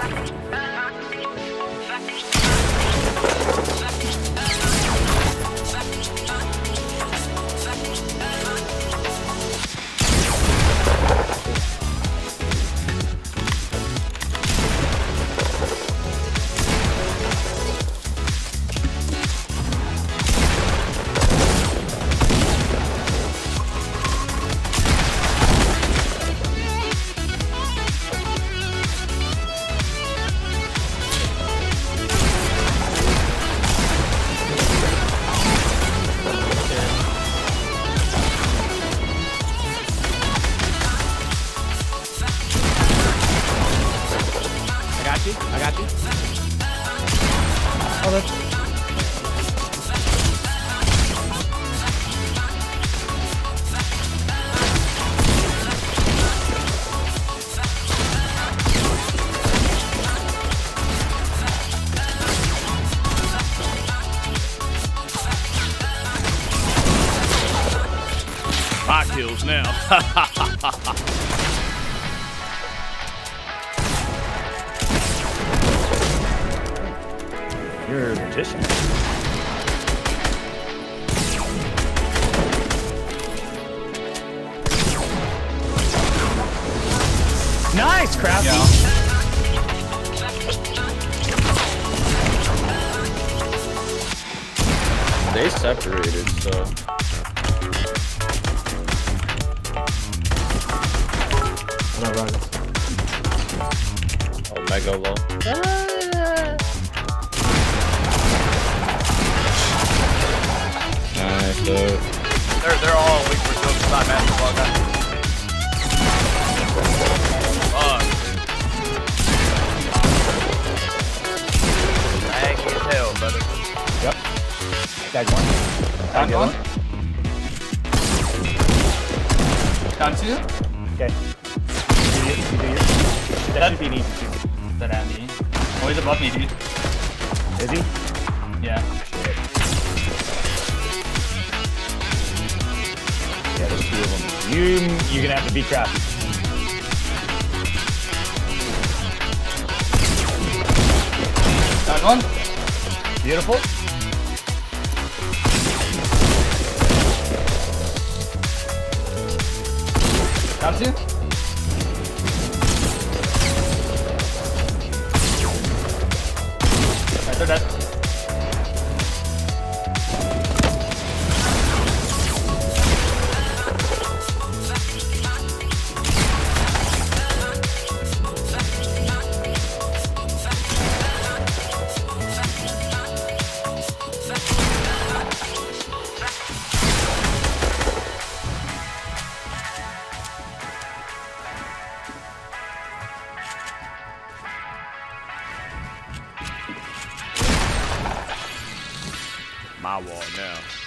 I got you. Oh, that's... My kills now. You're a magician. Nice, Crafty. Yeah. They separated, so. Oh, mega low. Nice, dude. They're all weak for jokes, not basketball guys. Laggy as hell, brother. Yep. Tag one. Down one. Down two. Okay. You do your. That should be an easy two. That at me. Oh, he's above me, dude. Is he? Yeah. Shit. Yeah, there's two of them. You're gonna have to be crafty. Down one. Beautiful. Down two. Alright, they're dead. My wall now.